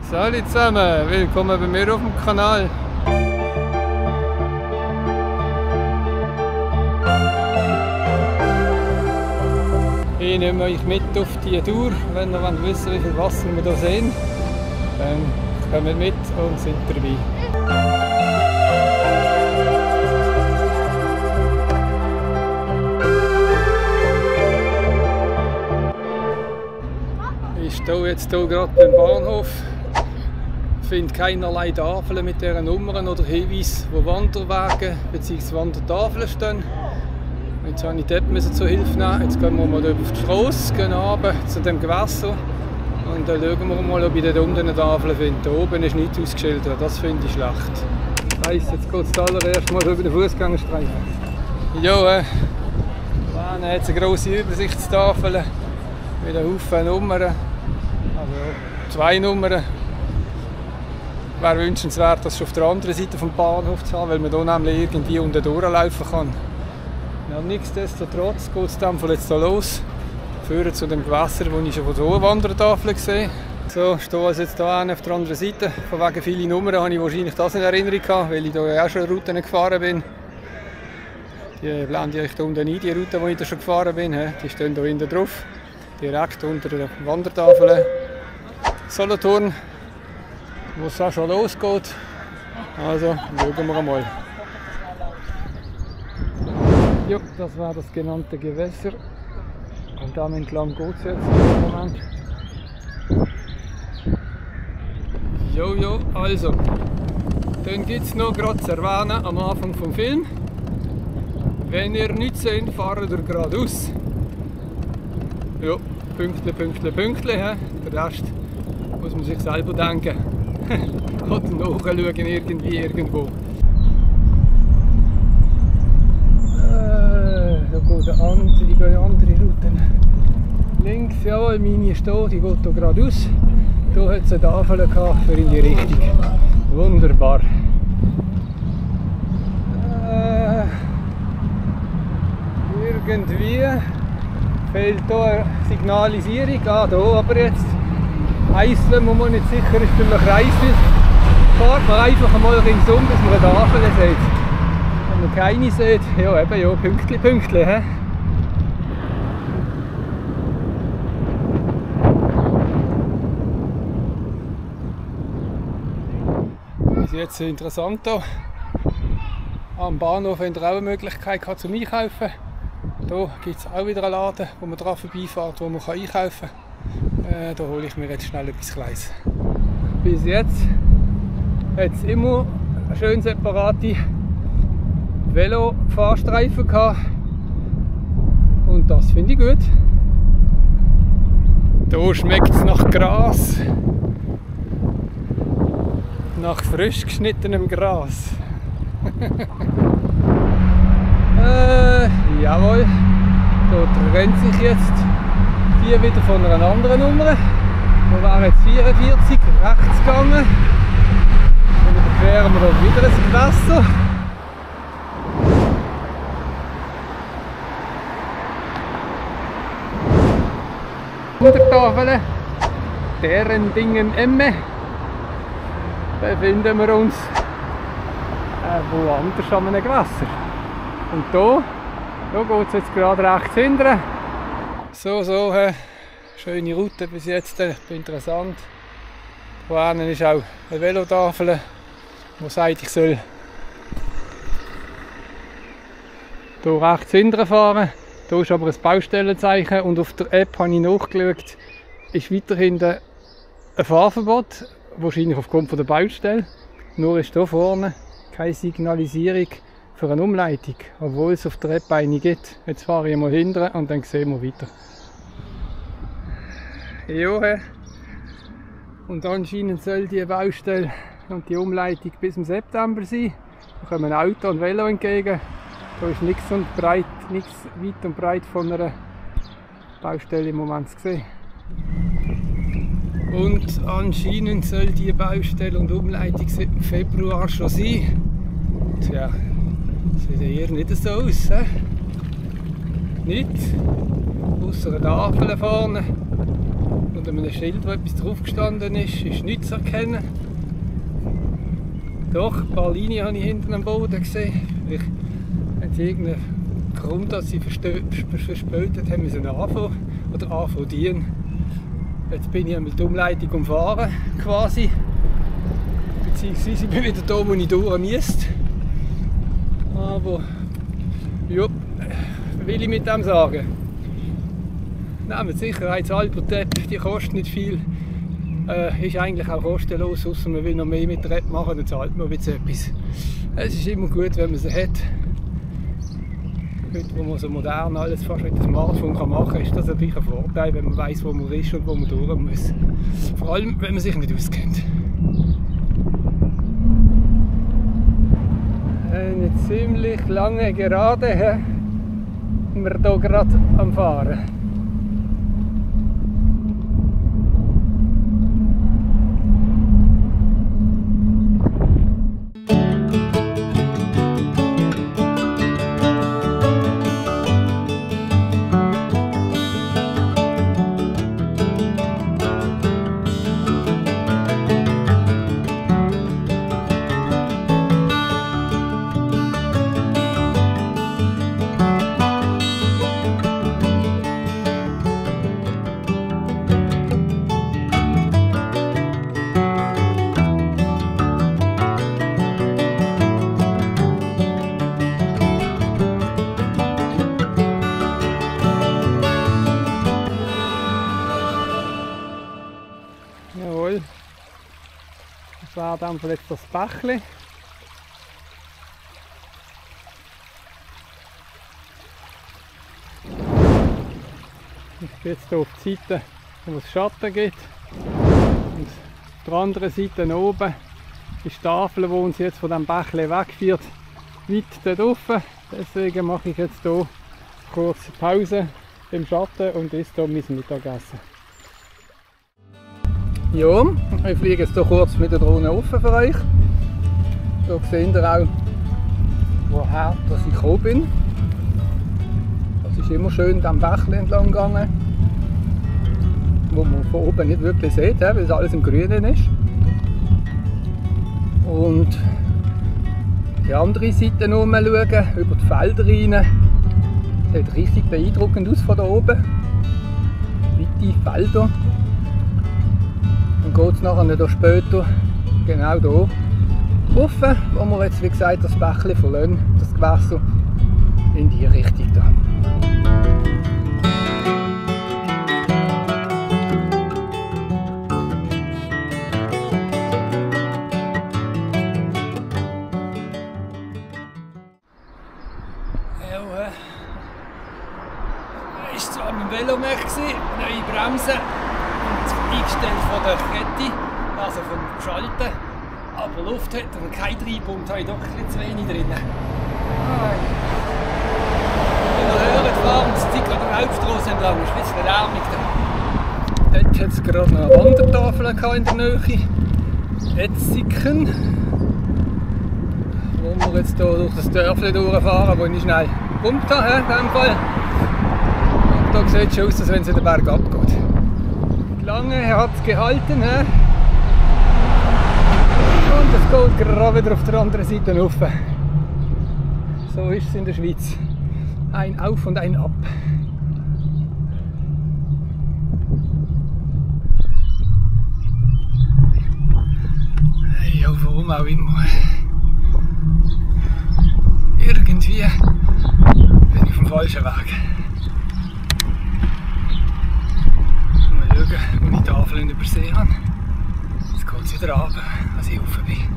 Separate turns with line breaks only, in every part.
Salut zusammen, willkommen bei mir auf dem Kanal. Ich nehme euch mit auf die Tour, wenn ihr wissen wollt, wie viel Wasser wir hier sehen. Dann kommt mit und seid dabei. Ich stehe jetzt hier gerade beim Bahnhof. Ich finde keinerlei Tafeln mit diesen Nummern oder Hinweisen, wo Wanderwege bzw. Wandertafeln stehen. Jetzt habe ich dort zur Hilfe nehmen. Jetzt gehen wir mal auf die Strasse, gehen runter zu dem Gewässer und dann schauen wir mal, ob ich dort unten eine Tafel finde. Da oben ist nichts ausgeschildert, das finde ich schlecht. Das heisst, jetzt geht es zuallererst mal über den Fußgängerstreifen. Ja, da hat es eine grosse Übersichtstafel mit einem Haufen Nummern. Also 2 Nummern. Wäre wünschenswert, das auf der anderen Seite des Bahnhofs zu haben, weil man hier nämlich irgendwie unten durchlaufen kann. Ja, nichtsdestotrotz geht es dann jetzt hier los. Führen zu dem Gewässer, wo ich schon von hier eine Wandertafel gesehen habe. So, ich stehe also jetzt hier auf der anderen Seite. Von wegen viele Nummern habe ich wahrscheinlich das in Erinnerung gehabt, weil ich hier auch schon Routen gefahren bin. Die blende ich hier unten ein, die Route, die ich hier schon gefahren bin. Die stehen hier hinten drauf. Direkt unter der Wandertafel. Solothurn, wo es auch schon losgeht. Also, schauen wir mal. Ja, das war das genannte Gewässer. Und da entlang geht es jetzt im Moment. Jo, also. Dann gibt es noch gerade zu erwähnen am Anfang vom Film. Wenn ihr nichts seht, fahrt ihr geradeaus. Ja, Pünktchen. Der Rest muss man sich selber denken. Oder nachschauen irgendwo. Die gehen andere Routen. Links, jawohl, meine ist hier, die geht hier geradeaus. Hier hat es eine Tafel für in die Richtung. Wunderbar. Irgendwie fehlt hier eine Signalisierung. Hier aber jetzt. Heisseln, wo man nicht sicher ist, beim Kreisel fährt man einfach einmal ringsum, bis man eine Tafel sieht. Wenn man keine sieht, ja eben, ja, Pünktchen. He? Das ist jetzt interessant hier. Am Bahnhof haben wir auch eine Möglichkeit zum Einkaufen. Hier gibt es auch wieder einen Laden, wo man dran vorbeifährt, wo man einkaufen kann. Da hole ich mir jetzt schnell etwas Kleines. Bis jetzt hat es immer schön separate Velo-Fahrstreifen gehabt. Und das finde ich gut. Hier schmeckt es nach Gras. Nach frisch geschnittenem Gras. Jawohl, da trennt sich jetzt hier wieder von einer anderen Nummer. Wir waren jetzt 44 rechts gegangen. Und überqueren wir dort wieder ein Gewässer. Untertafel, deren Dingen Emme. Befinden wir uns woanders an einem Gewässer. Und hier geht es jetzt gerade rechts hinten. So, schöne Route bis jetzt, interessant. Hier hinten ist auch eine Velotafel, die sagt, ich soll hier rechts hinten fahren. Hier ist aber ein Baustellenzeichen und auf der App habe ich nachgeschaut, ist weiterhin ein Fahrverbot, wahrscheinlich aufgrund der Baustelle. Nur ist hier vorne keine Signalisierung für eine Umleitung, obwohl es auf der App eine gibt. Jetzt fahre ich mal hinten und dann sehen wir weiter. Ja, und anscheinend soll die Baustelle und die Umleitung bis im September sein. Da kommen Auto und Velo entgegen. Da ist nichts weit und breit von einer Baustelle im Moment zu sehen. Und anscheinend soll die Baustelle und Umleitung seit Februar schon sein. Tja, sieht ja hier nicht so aus. Nicht? Ausser eine Tafel vorne. Unter einem Schild, wo etwas drauf gestanden ist nichts zu erkennen. Doch, ein paar Linien habe ich hinten am Boden gesehen. Vielleicht haben sie irgendeinen Grund, dass sie verspötet haben müssen anfangen oder anfangen dienen. Jetzt bin ich mit der Umleitung umfahren quasi. Beziehungsweise ich bin wieder da, wo ich durch müsste. Aber ja, was will ich mit dem sagen? Nehmen die sicherheitshalber die App, die kostet nicht viel. Ist eigentlich auch kostenlos, außer man will noch mehr mit der App machen, dann zahlt man jetzt etwas. Es ist immer gut, wenn man sie hat. Heute, wo man so modern alles fast mit dem Smartphone machen kann, ist das natürlich ein Vorteil, wenn man weiss, wo man ist und wo man durch muss. Vor allem, wenn man sich nicht auskennt. Eine ziemlich lange Gerade sind wir hier gerade am Fahren. Jawohl, das war dann jetzt das Bächli. Ich bin jetzt hier auf die Seite, wo es Schatten gibt. Und auf der anderen Seite oben ist die Tafel, die uns jetzt von diesem Bächli wegführt, weit dort offen. Deswegen mache ich jetzt hier kurz Pause im Schatten und esse hier mein Mittagessen. Ja, ich fliege jetzt hier kurz mit der Drohne offen für euch. Hier seht ihr auch, woher ich gekommen bin. Es ist immer schön am Bächli entlang gegangen, wo man von oben nicht wirklich sieht, weil es alles im Grünen ist. Und die andere Seite noch mal schauen, über die Felder rein. Es sieht richtig beeindruckend aus von da oben. Weite Felder. Dann geht es nachher hier später genau hier rauf, wo wir jetzt wie gesagt das Bächli verlassen, das Gewässer, in die Richtung da. Ich war zwar mit dem Velo neue Bremsen und eingestellt von der Kette, also vom Schalten, aber Luft hat und kein Treibpunkt habe ich doch ein bisschen zu wenig drin. Wenn ihr hört, fahren wir die gerade der Hauptstrasse entlang, ist ein bisschen lärmig da. Dort hat es gerade noch eine Wandertafel in der Nähe, Etzigen, wo wir jetzt hier durch das Dörfli durchfahren, wo ich schnell gepumpt habe in diesem Fall. Und da sieht es schon aus, als wenn es in den Berg abgeht. Lange hat es gehalten. Und es geht gerade wieder auf der anderen Seite rauf. So ist es in der Schweiz. Ein Auf und ein Ab. Ja, warum auch immer. Irgendwie bin ich auf dem falschen Weg. Mal schauen, wo ich die Tafeln übersehen habe. Jetzt geht es wieder runter, als ich rauf bin.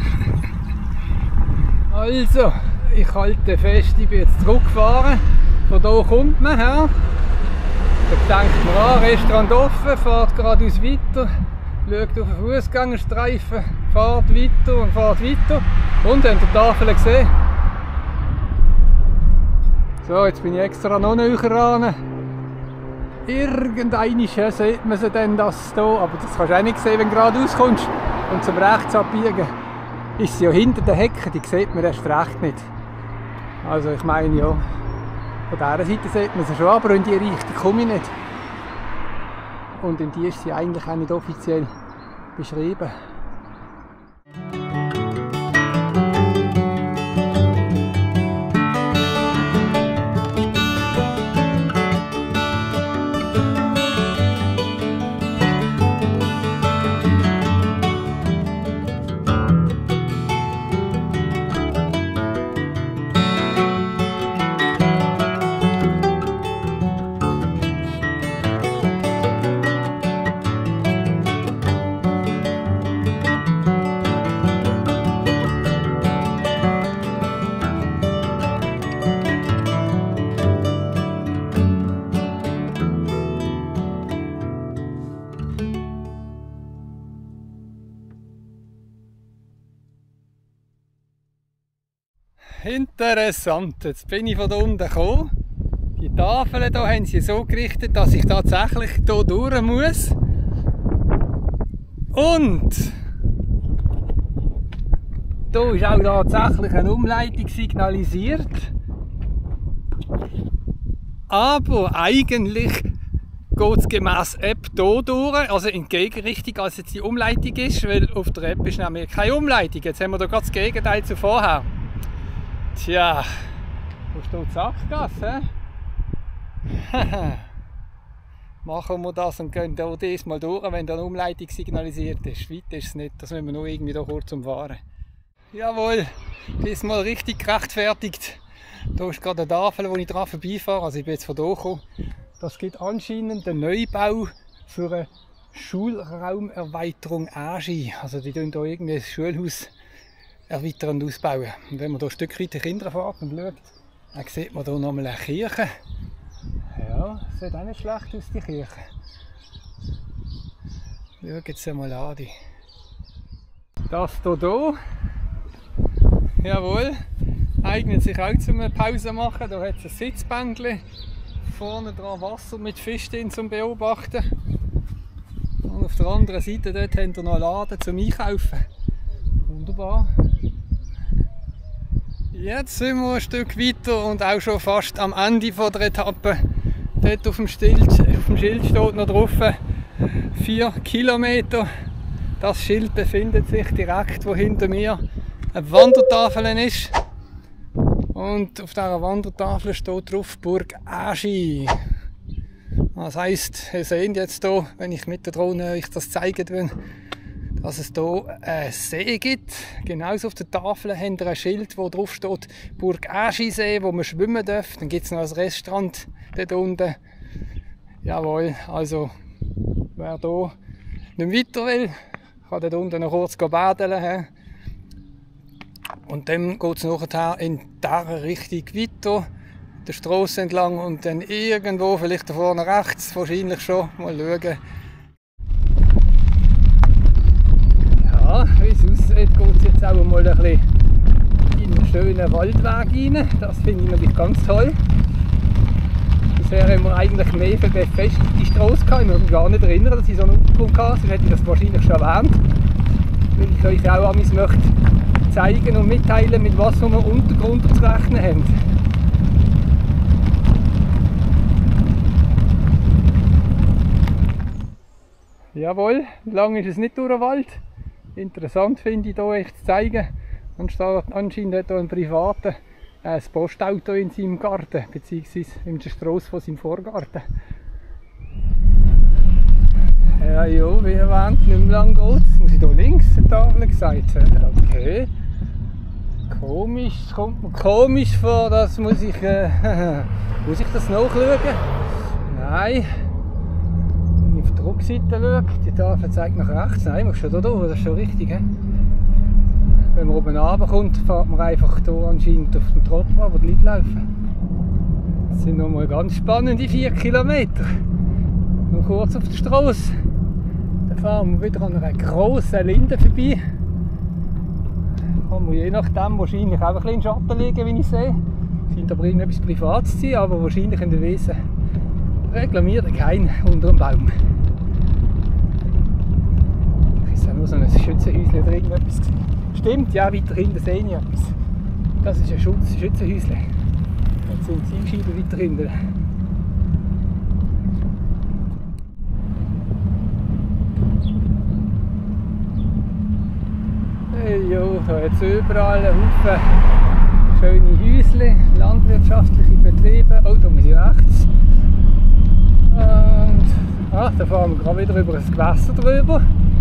Also, ich halte fest, ich bin jetzt zurückgefahren. Von hier kommt man her. Da denkt man an, Restaurant offen, fährt geradeaus weiter, schaut auf den Fußgängerstreifen, fährt weiter und fährt weiter. Und habt ihr die Tafel gesehen? So, jetzt bin ich extra noch näher ran. Irgendeinmal sieht man sie dann das hier, aber das kannst du auch nicht sehen, wenn du geradeaus kommst und zum Rechts abbiegen. Ist sie ja hinter den Hecken, die sieht man erst recht nicht. Also ich meine ja, von dieser Seite sieht man sie schon, aber in die Richtung komme ich nicht. und in die ist sie eigentlich auch nicht offiziell beschrieben. Interessant, jetzt bin ich von da unten gekommen. Die Tafeln hier haben sie so gerichtet, dass ich tatsächlich hier durch muss. Und hier ist auch tatsächlich eine Umleitung signalisiert. Aber eigentlich geht es gemäss App hier durch, also in die Gegenrichtung, als jetzt die Umleitung ist, weil auf der App ist nämlich keine Umleitung. Jetzt haben wir hier gerade das Gegenteil zu vorher. Tja, wo steht die Sackgasse? Machen wir das und gehen hier diesmal durch, wenn da eine Umleitung signalisiert ist. Weit ist es nicht, das müssen wir nur irgendwie da kurz umfahren. Jawohl, diesmal richtig gerechtfertigt. Hier ist gerade eine Tafel, wo ich dran vorbeifahre, also ich bin jetzt von hier gekommen. Das gibt anscheinend einen Neubau für eine Schulraumerweiterung Agi. Also die tun hier irgendwie das Schulhaus erweitern und ausbauen. Und wenn man hier ein Stück weiter Kinder fährt und schaut, dann sieht man hier nochmal eine Kirche. Ja, sieht auch nicht schlecht aus, die Kirche. Schauen jetzt mal an. Das hier, jawohl, eignet sich auch zum Pause machen. Da hat es ein Sitzbänkchen, vorne dran Wasser mit Fisch drin zum Beobachten. Und auf der anderen Seite dort haben wir noch einen Laden zum Einkaufen. Wunderbar. Jetzt sind wir ein Stück weiter und auch schon fast am Ende der Etappe. Dort auf dem Schild steht noch drauf 4 Kilometer. Das Schild befindet sich direkt, wo hinter mir eine Wandertafel ist. Und auf dieser Wandertafel steht drauf Burg Agi. Das heisst, ihr seht jetzt hier, wenn ich mit der Drohne euch das zeigen will, dass es hier einen See gibt. Genauso auf der Tafel haben wir ein Schild, wo drauf steht Burg Agi See, wo man schwimmen darf. Dann gibt es noch ein Restaurant dort unten. Jawohl, also wer hier nicht weiter will, kann dort unten noch kurz baden. Und dann geht es nachher in dieser Richtung weiter, der Strasse entlang und dann irgendwo, vielleicht da vorne rechts, wahrscheinlich schon, mal schauen. Ja, wie es aussieht, geht es jetzt auch mal ein bisschen in einen schönen Waldweg rein. Das finde ich natürlich ganz toll. Bisher haben wir eigentlich mehr für befestigte Strasse gehabt. Ich kann mich gar nicht erinnern, dass ich so einen Aufgrund hatte, sonst hätte ich das wahrscheinlich schon erwähnt. Weil ich euch auch an möchte zeigen und mitteilen, mit was wir Untergrund zu rechnen haben. Jawohl, lang ist es nicht durch den Wald. Interessant finde ich hier euch zu zeigen. Anscheinend hat hier ein Privater ein Postauto in seinem Garten, beziehungsweise in der Strasse von seinem Vorgarten. Ja, wie erwähnt, nicht mehr lang geht es. Muss ich hier links eine Tafel gesagt haben? Okay. Komisch, es kommt mir komisch vor, das muss ich das nachschauen? Nein. Wenn ich auf der Rückseite schaue, die Tafel zeigt nach rechts. Nein, muss schon hier durch, das ist schon richtig. He? Wenn man oben runterkommt, fährt man einfach hier anscheinend auf dem Trottoir, wo die Leute laufen. Das sind nochmal ganz spannende 4 Kilometer. Noch kurz auf der Strasse. Dann fahren wir wieder an einer grossen Linde vorbei. Kann man je nachdem wahrscheinlich auch ein bisschen in Schatten liegen, wie ich sehe. Scheint aber irgendetwas Privates zu sein, aber wahrscheinlich in der Wiese reklamiert kein unter dem Baum. Ist ja nur so ein Schützenhäuschen oder irgendetwas. Stimmt, ja, weiter hinten sehe ich etwas. Das ist ein Schützenhäuschen. Jetzt sind die Zielscheiben weiter hinten. Ja, da hat es überall einen Haufen schöne Häuschen, landwirtschaftliche Betriebe. Oh, da muss ich rechts. Und da fahren wir gerade wieder über das Gewässer drüber.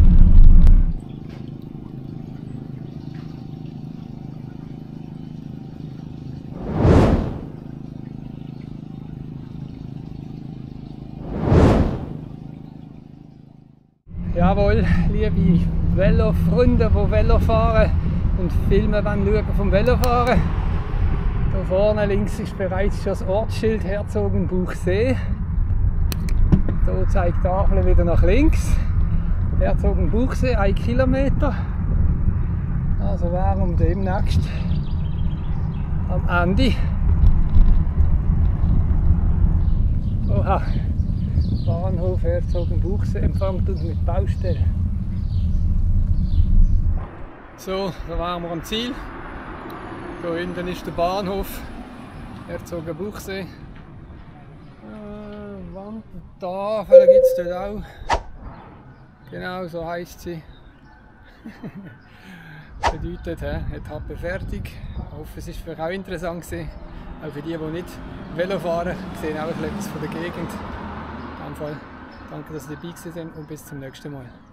Jawohl, liebe Velofreunde, die Velo fahren und Filme schauen vom Velofahren. Da vorne links ist bereits schon das Ortsschild Herzogenbuchsee. Hier zeigt die Tafel wieder nach links. Herzogenbuchsee, 1 Kilometer. Also wären wir demnächst am Ende. Oha, Bahnhof Herzogenbuchsee empfängt uns mit Baustelle. So, da waren wir am Ziel. Hier hinten ist der Bahnhof Herzogenbuchsee. Wandtafel gibt es dort auch. Genau, so heisst sie. Bedeutet, Etappe fertig. Ich hoffe, es war für euch auch interessant gewesen. Auch für die, die nicht Velo fahren, sehen auch etwas von der Gegend. In dem Fall danke, dass ihr dabei gewesen seid und bis zum nächsten Mal.